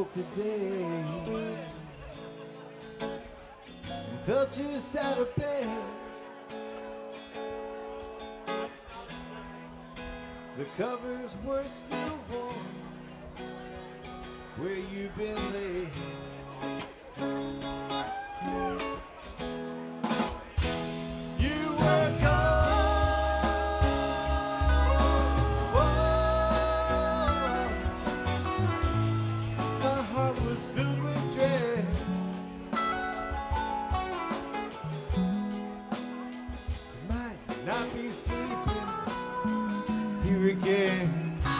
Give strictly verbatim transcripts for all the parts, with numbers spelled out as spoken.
woke today and felt just out of bed. The covers were still warm where you've been laid. You were gone. Whoa. My heart was filled with dread. Might not be sleeping here again.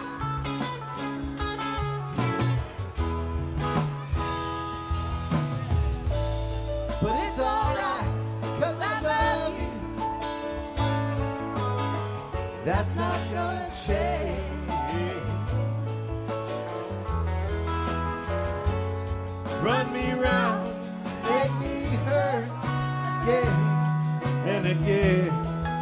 But it's alright, 'cause I love you. That's not gonna change. Run me round, make me hurt again and again.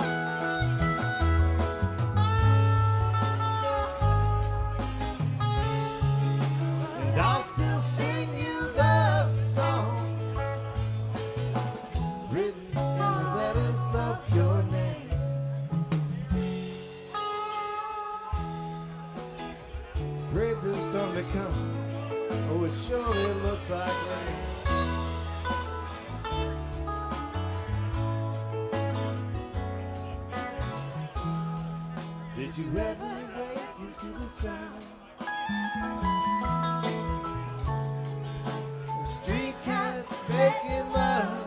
And I'll still sing you love songs written in the letters of your name. Brave the storm to come. Oh, it surely looks like rain. Did you ever wake into the sound of street cats making love?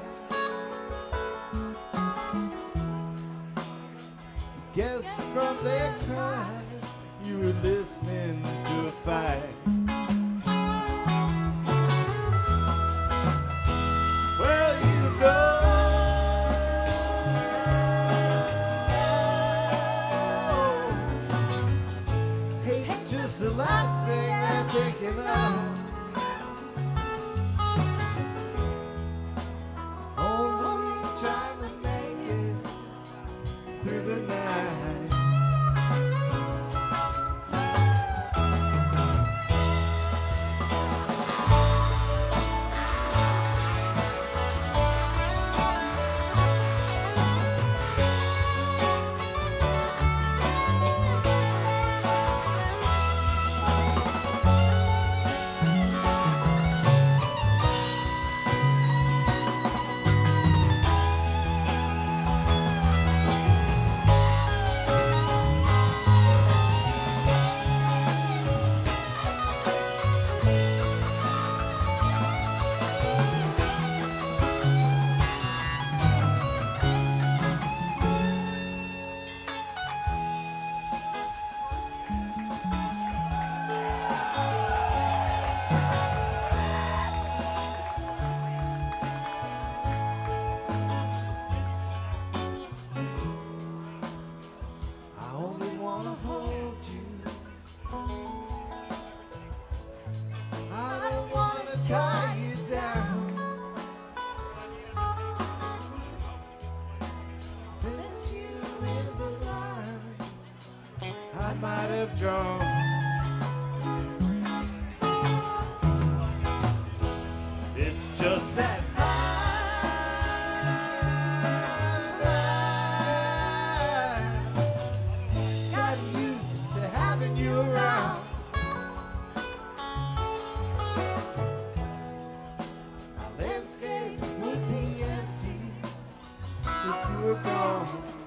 Guess from their cries you were listening to a fight. Well, you know, hate's just the last thing I'm thinking of. Only trying to make it through the night. I only wanna hold you. I don't wanna tie you down. Fix you in the lines I might have drawn. It's just that got used to having you around. Our landscape would be empty if you were gone.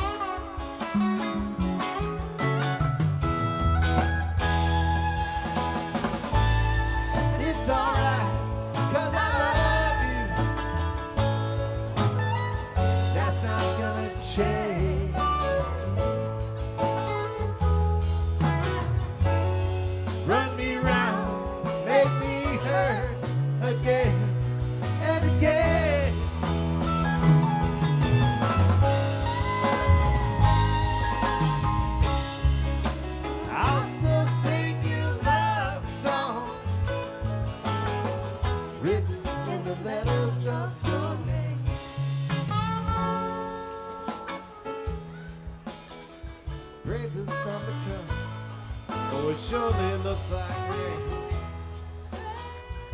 It's alright, 'cause I love you. That's not gonna change. Run me round, make me hurt again and again. I'll still sing you love songs written in the letters of your name. Brave the storm to come. Oh, it surely looks like rain.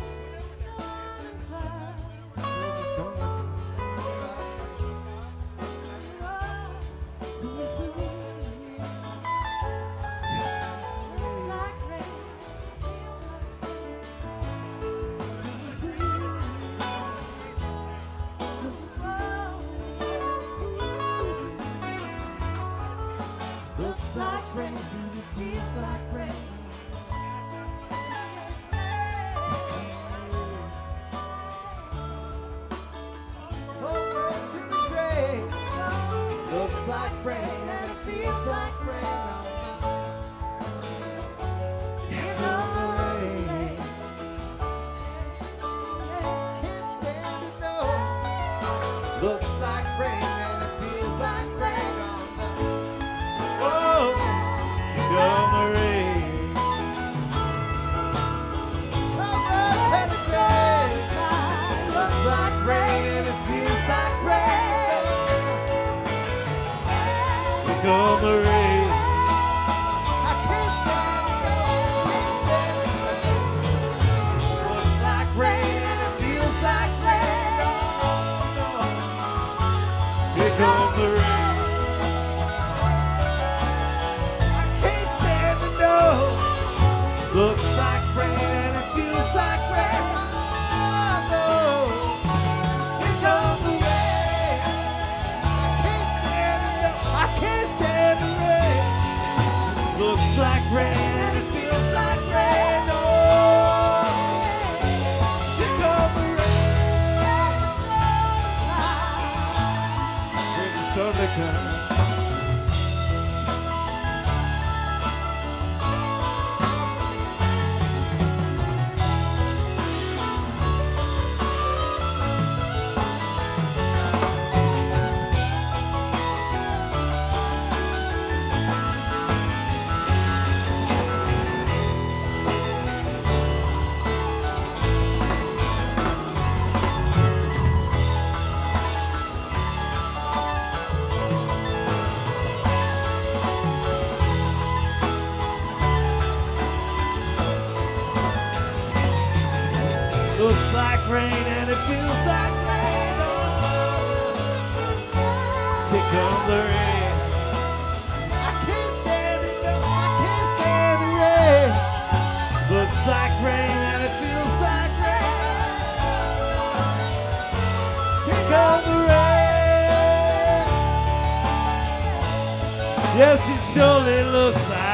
Looks like rain and it feels like rain on the. Oh, here come the rain. Looks like rain and it feels like rain. Here come the rain. I can't stand it, can't stand it. Looks like rain and it feels like rain. Oh, no. Here comes the rain. I can't stand it, no. Looks like rain and it feels like rain. Oh, no. Here comes the rain. I can't stand it, no. I can't stand the rain. Looks like rain and it feels like rain. Oh, here comes the rain. When the storm that comes. Looks like rain and it feels like rain. Oh, here comes the rain. I can't stand it, no, I can't stand the rain. Looks like rain and it feels like rain. Here comes the rain. Yes, it surely looks like